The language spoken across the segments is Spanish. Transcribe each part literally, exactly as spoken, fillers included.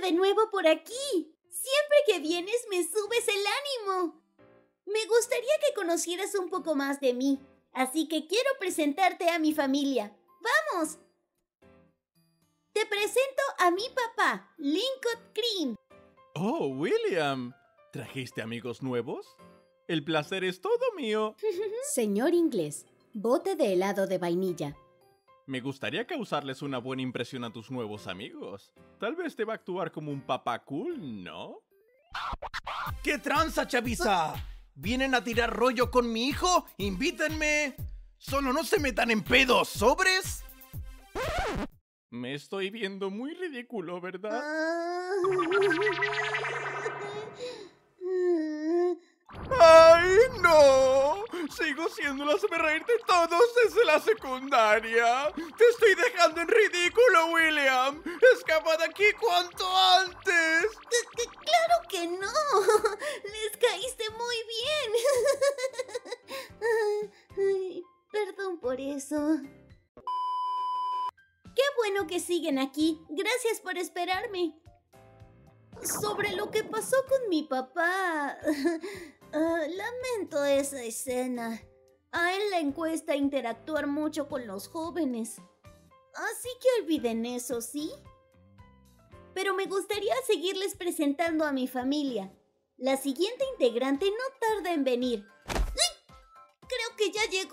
de nuevo por aquí. Siempre que vienes me subes el ánimo. Me gustaría que conocieras un poco más de mí, así que quiero presentarte a mi familia. ¡Vamos! Te presento a mi papá, Lincoln Cream. Oh, William. ¿Trajiste amigos nuevos? El placer es todo mío. Señor inglés, bote de helado de vainilla. Me gustaría causarles una buena impresión a tus nuevos amigos. Tal vez te va a actuar como un papá cool, ¿no? ¿Qué tranza, chaviza? ¿Vienen a tirar rollo con mi hijo? ¡Invítenme! Solo no se metan en pedos, ¿sobres? Me estoy viendo muy ridículo, ¿verdad? ¡Ay, no! Sigo siendo el hazme de todos desde la secundaria. ¡Te estoy dejando en ridículo, William! ¡Escapa de aquí cuanto antes! ¡Claro que no! ¡Les caíste muy bien! Ay, perdón por eso. ¡Qué bueno que siguen aquí! Gracias por esperarme. Sobre lo que pasó con mi papá... Uh, lamento esa escena. A él le cuesta interactuar mucho con los jóvenes. Así que olviden eso, ¿sí? Pero me gustaría seguirles presentando a mi familia. La siguiente integrante no tarda en venir. ¡Ay! Creo que ya llegó.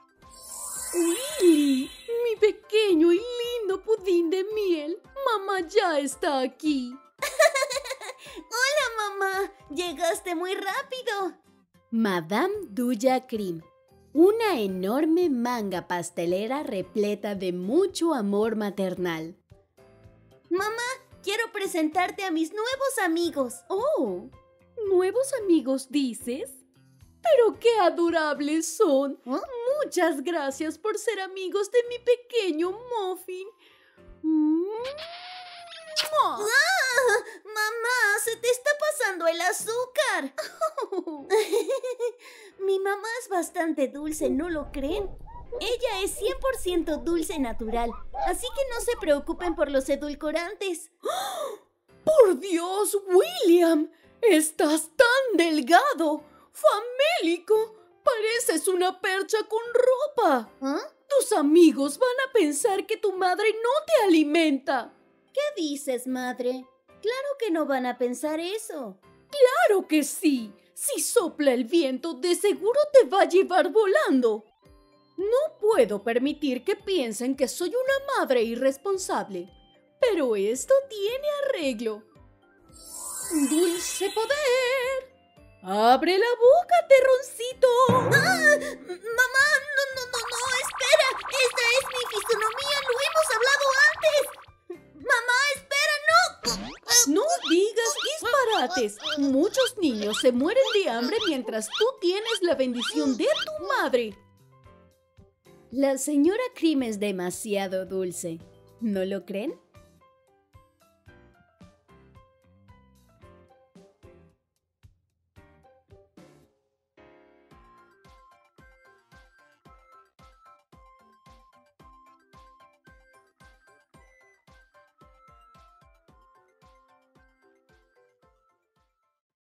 Willy, mi pequeño y lindo pudín de miel. Mamá ya está aquí. ¡Hola, mamá! ¡Llegaste muy rápido! Madame Duya Cream, una enorme manga pastelera repleta de mucho amor maternal. Mamá, quiero presentarte a mis nuevos amigos. Oh, ¿nuevos amigos dices? ¡Pero qué adorables son! ¿Oh? Muchas gracias por ser amigos de mi pequeño muffin. Mm. ¡Ah! ¡Mamá! ¡Se te está pasando el azúcar! Mi mamá es bastante dulce, ¿no lo creen? Ella es cien por ciento dulce natural, así que no se preocupen por los edulcorantes. ¡Por Dios, William! ¡Estás tan delgado! ¡Famélico! ¡Pareces una percha con ropa! ¿Ah? Tus amigos van a pensar que tu madre no te alimenta. ¿Qué dices, madre? Claro que no van a pensar eso. ¡Claro que sí! Si sopla el viento, de seguro te va a llevar volando. No puedo permitir que piensen que soy una madre irresponsable. Pero esto tiene arreglo. ¡Dulce poder! ¡Abre la boca, terroncito! ¡Ah! ¡Mamá! ¡No, no, no, no! ¡Espera! ¡Esta es mi fisonomía! ¡Lo hemos hablado antes! ¡Mamá, espera! ¡No! No digas disparates. Muchos niños se mueren de hambre mientras tú tienes la bendición de tu madre. La señora Cream es demasiado dulce. ¿No lo creen?